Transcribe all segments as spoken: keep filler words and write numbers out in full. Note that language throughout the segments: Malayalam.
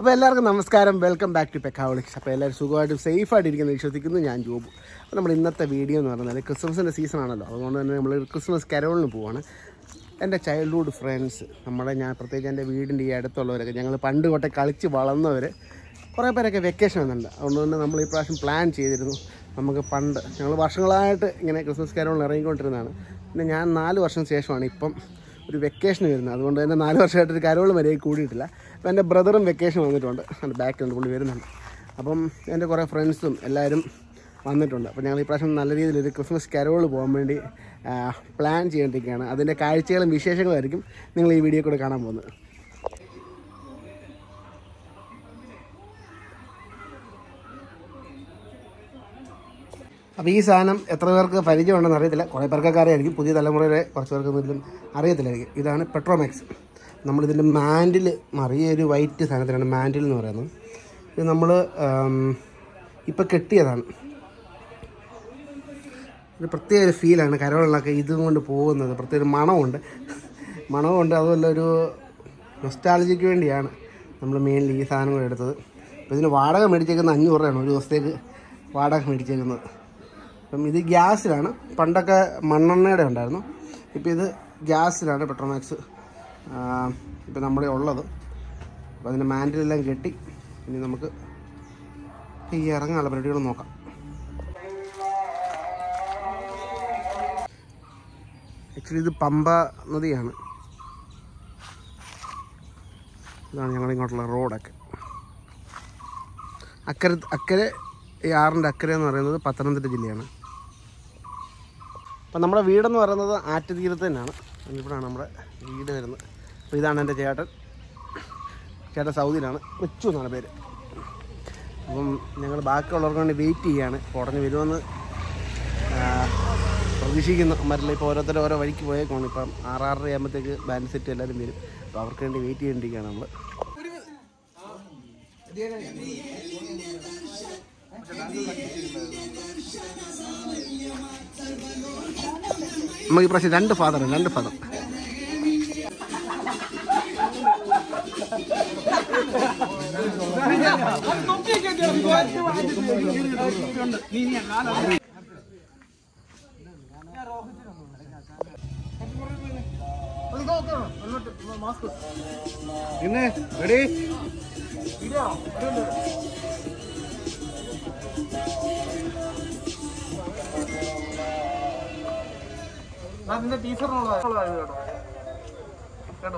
അപ്പോൾ എല്ലാവർക്കും നമസ്കാരം, വെൽക്കം ബാക്ക് ടു പെക്കാവളിക്സ്. അപ്പോൾ എല്ലാവരും സുഖമായിട്ടും സേഫായിട്ടിരിക്കുന്ന വിശ്വസിക്കുന്നു. ഞാൻ ജോബു. അപ്പോൾ നമ്മുടെ ഇന്നത്തെ വീഡിയോ എന്ന് പറയുന്നത് ക്രിസ്മസിൻ്റെ സീസൺ ആണല്ലോ, അതുകൊണ്ട് തന്നെ നമ്മൾ ക്രിസ്മസ് കരോളിന് പോവാണ്. എൻ്റെ ചൈൽഡ്ഹുഡ് ഫ്രണ്ട്സ്, നമ്മുടെ ഞാൻ പ്രത്യേകിച്ച് എൻ്റെ വീടിൻ്റെ ഈ അടുത്തുള്ളവരൊക്കെ, ഞങ്ങൾ പണ്ട് തൊട്ടേ കളിച്ച് വളർന്നവർ കുറേ പേരൊക്കെ വെക്കേഷൻ വന്നിട്ടുണ്ട്. അതുകൊണ്ട് തന്നെ നമ്മൾ ഈ പ്രാവശ്യം പ്ലാൻ ചെയ്തിരുന്നു. നമുക്ക് പണ്ട് ഞങ്ങൾ വർഷങ്ങളായിട്ട് ഇങ്ങനെ ക്രിസ്മസ് കരോളിന് ഇറങ്ങിക്കൊണ്ടിരുന്നതാണ്. പിന്നെ ഞാൻ നാല് വർഷം ശേഷമാണ് ഇപ്പം ഒരു വെക്കേഷൻ വരുന്നത്. അതുകൊണ്ട് തന്നെ നാല് വർഷമായിട്ടൊരു കരോൾ വരെ കൂടിയിട്ടില്ല. അപ്പോൾ എൻ്റെ ബ്രദറും വെക്കേഷൻ വന്നിട്ടുണ്ട്, എൻ്റെ ബാക്കിലുണ്ട്, പുള്ളി വരുന്നുണ്ട്. അപ്പം എൻ്റെ കുറേ ഫ്രണ്ട്സും എല്ലാവരും വന്നിട്ടുണ്ട്. അപ്പോൾ ഞങ്ങൾ ഈ പ്രാവശ്യം നല്ല രീതിയിലൊരു ക്രിസ്മസ് കരോൾ പോകാൻ വേണ്ടി പ്ലാൻ ചെയ്യേണ്ടിരിക്കുകയാണ്. അതിൻ്റെ കാഴ്ചകളും വിശേഷങ്ങളായിരിക്കും നിങ്ങൾ ഈ വീഡിയോ കൂടെ കാണാൻ പോകുന്നത്. അപ്പോൾ ഈ സാധനം എത്ര പേർക്ക് പരിചയമുണ്ടെന്ന് അറിയത്തില്ല. കുറേ പേർക്കൊക്കെ അറിയായിരിക്കും, പുതിയ തലമുറയിലെ കുറച്ച് പേർക്കൊന്നും ഇതിലും അറിയത്തില്ലായിരിക്കും. ഇതാണ് പെട്രോമാക്സ്. നമ്മളിതിൻ്റെ മാൻഡിൽ മാറി, ഈ ഒരു വൈറ്റ് സാധനത്തിനാണ് മാൻഡിൽ എന്ന് പറയുന്നത്. ഇത് നമ്മൾ ഇപ്പോൾ കെട്ടിയതാണ്. ഒരു പ്രത്യേക ഒരു ഫീലാണ് കരോളിലൊക്കെ ഇതും കൊണ്ട് പോകുന്നത്. പ്രത്യേക ഒരു മണമുണ്ട് മണമുണ്ട് അതുപോലെ ഒരു നൊസ്റ്റാൾജിക്ക് വേണ്ടിയാണ് നമ്മൾ മെയിൻലി ഈ സാധനങ്ങൾ എടുത്തത്. അപ്പോൾ ഇതിന് വാടക മേടിച്ചേക്കുന്നത് അഞ്ഞൂറ് രൂപയാണ് ഒരു ദിവസത്തേക്ക് വാടക മേടിച്ചേക്കുന്നത്. അപ്പം ഇത് ഗ്യാസിലാണ്. പണ്ടൊക്കെ മണ്ണെണ്ണയുടെ ഉണ്ടായിരുന്നു, ഇപ്പോൾ ഇത് ഗ്യാസിലാണ് പെട്രോമാക്സ് ഇപ്പോൾ നമ്മുടെ ഉള്ളത്. അപ്പോൾ അതിൻ്റെ മാൻഡിലെല്ലാം കെട്ടി ഇനി നമുക്ക് ഈ ഇറങ്ങാനുള്ള പരിപാടികൾ നോക്കാം. ആക്ച്വലി ഇത് പമ്പ നദിയാണ്. ഇതാണ് ഞങ്ങളിങ്ങോട്ടുള്ള റോഡൊക്കെ. അക്കരെ അക്കരെ ഈ ആറിൻ്റെ അക്കരെ എന്ന് പറയുന്നത് പത്തനംതിട്ട ജില്ലയാണ്. അപ്പം നമ്മുടെ വീടെന്ന് പറയുന്നത് ആറ്റുതീരത്ത് തന്നെയാണ്. ഇവിടെയാണ് നമ്മുടെ വീട് വരുന്നത്. അപ്പോൾ ഇതാണ് എൻ്റെ ചേട്ടൻ. ചേട്ടൻ സൗദിയിലാണ്, വെച്ചു എന്നാണ് പേര്. അപ്പം ഞങ്ങൾ ബാക്കിയുള്ളവർക്ക് വേണ്ടി വെയിറ്റ് ചെയ്യുകയാണ്. ഉടനെ വരുമെന്ന് പ്രതീക്ഷിക്കുന്നു. മറ്റില്ല, ഇപ്പോൾ ഓരോരുത്തരും ഓരോ വഴിക്ക് പോയേക്കാണ്. ഇപ്പം ആറാറര ആകുമ്പോഴത്തേക്ക് ബാൻഡ് സെറ്റ് എല്ലാവരും വരും. അപ്പോൾ അവർക്ക് വേണ്ടി വെയിറ്റ് ചെയ്യേണ്ടിയിരിക്കുകയാണ് നമ്മൾ. നമുക്ക് ഈ പ്രാവശ്യം രണ്ട് ഫാദറാണ്, രണ്ട് ഫാദർ. പിന്നെ റെഡി അതിന്റെ ടീച്ചറിനുള്ള കേട്ടോ കേട്ടോ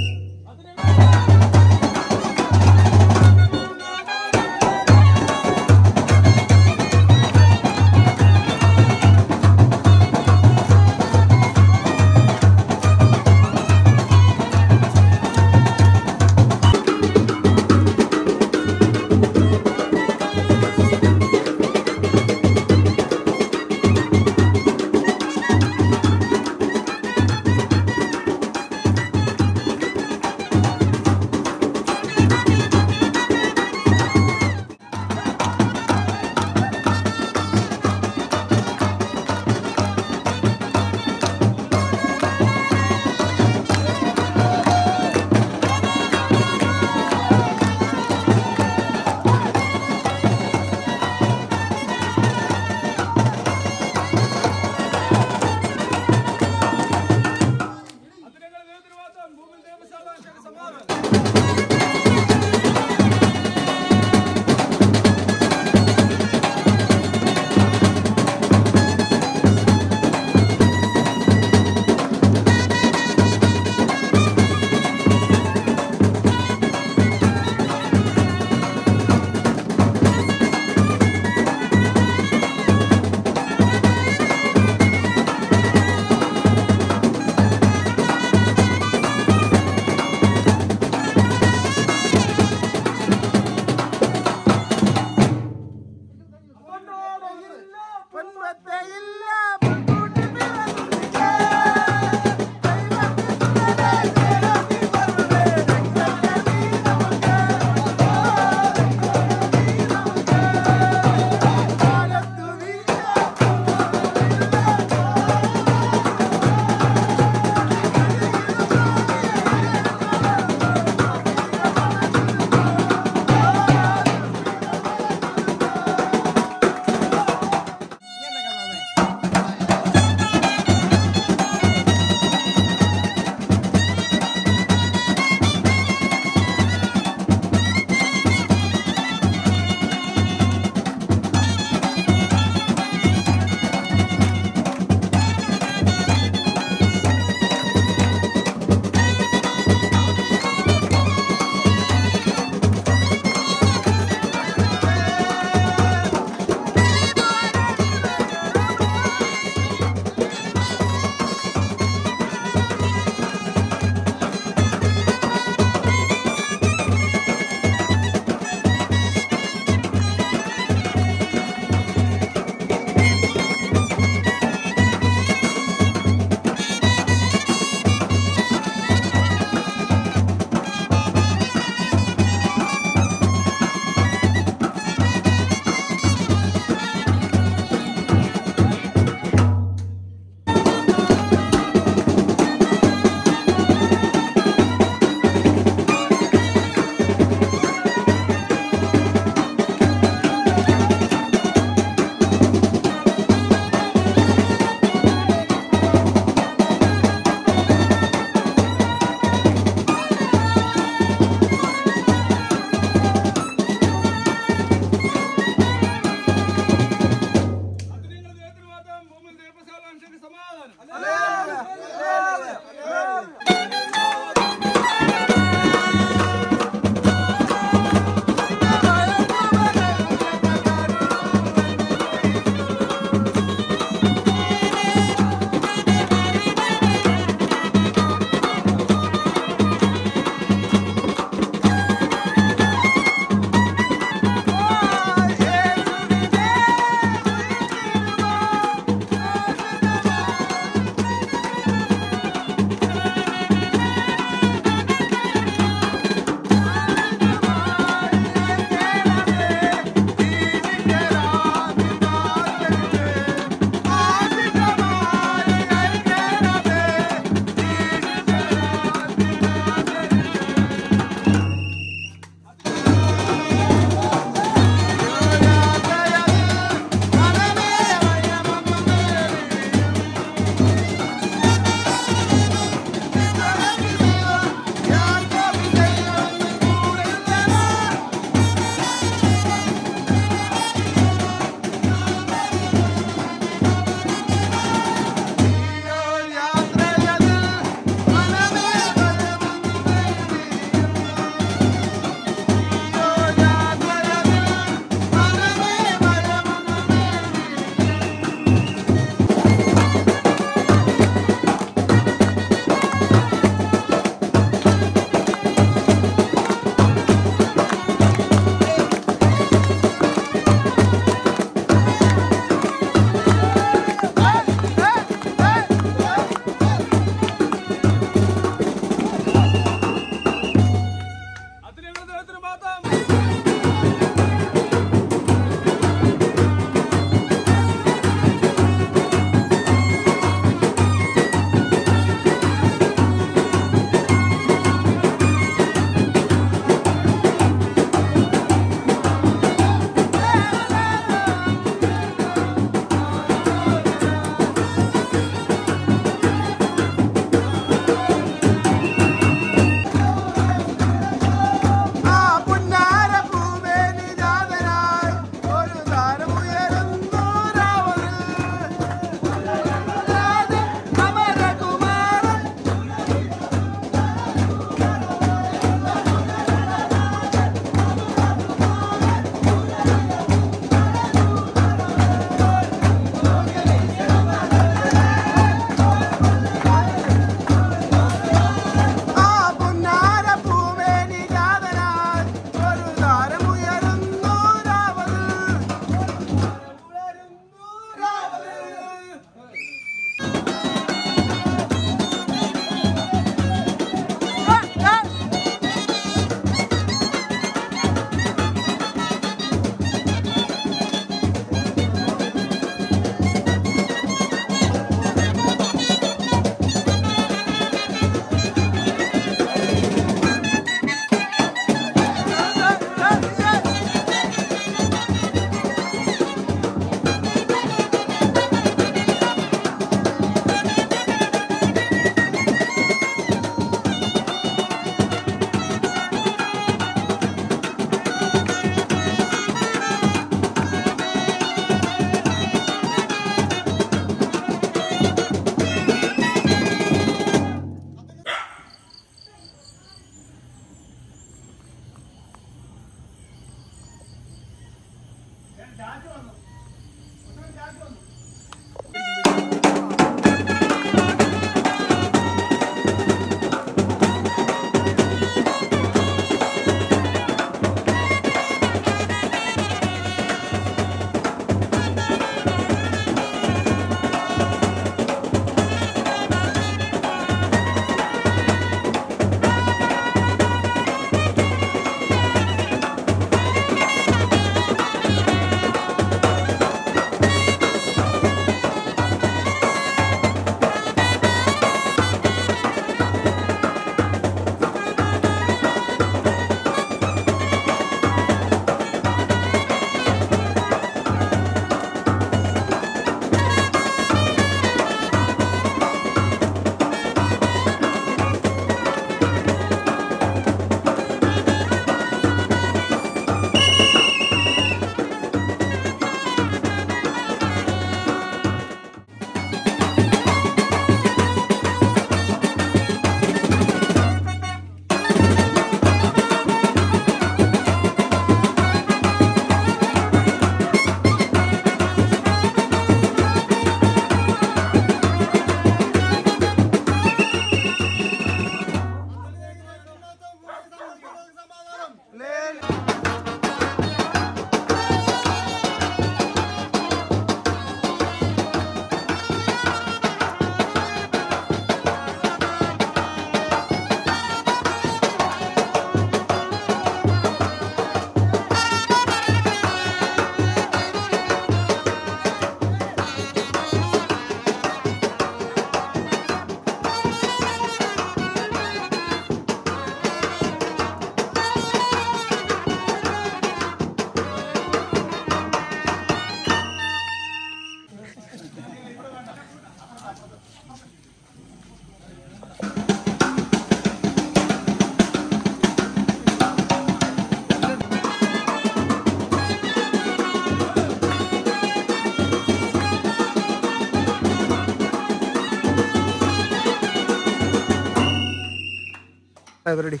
പരിപാടി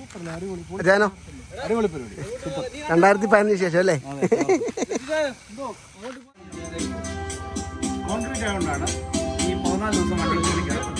ജാനോ രണ്ടായിരത്തി പതിനഞ്ചിന് ശേഷം അല്ലേ? കോൺക്രീറ്റ് ആയതുകൊണ്ടാണ് ഈ പതിനാല് ദിവസം മണ്ണിൽ കളിക്കുന്നത്.